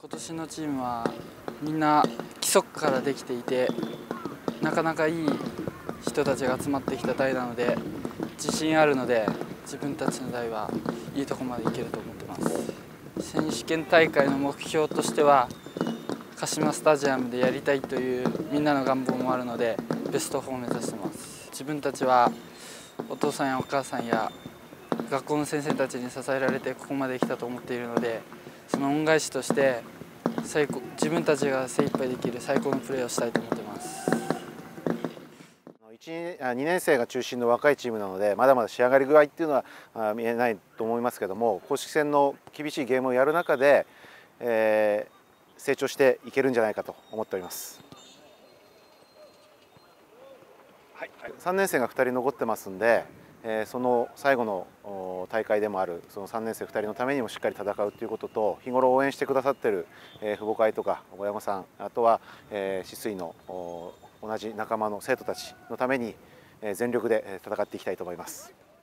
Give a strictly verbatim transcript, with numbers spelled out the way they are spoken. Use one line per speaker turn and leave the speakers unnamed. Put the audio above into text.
今年のチームはみんな基礎からできていて、なかなかいい人たちが集まってきた代なので自信あるので、自分たちの代はいいところまでいけると思ってます。選手権大会の目標としては鹿島スタジアムでやりたいというみんなの願望もあるので、ベストフォーを目指してます。自分たちはお父さんやお母さんや学校の先生たちに支えられてここまで来たと思っているので、その恩返しとして最高自分たちが精一杯できる最高のプレーをしたいと思ってます。
にねん生が中心の若いチームなので、まだまだ仕上がり具合っていうのは見えないと思いますけども、公式戦の厳しいゲームをやる中で、えー、成長していけるんじゃないかと思っております。はいはい、さんねん生がふたり残ってますんで、えー、その最後の大会でもあるそのさんねん生ふたりのためにもしっかり戦うということと、日頃応援してくださっている、えー、父母会とか親御さん、あとは、えー、止水の同じ仲間の生徒たちのために全力で戦っていきたいと思います。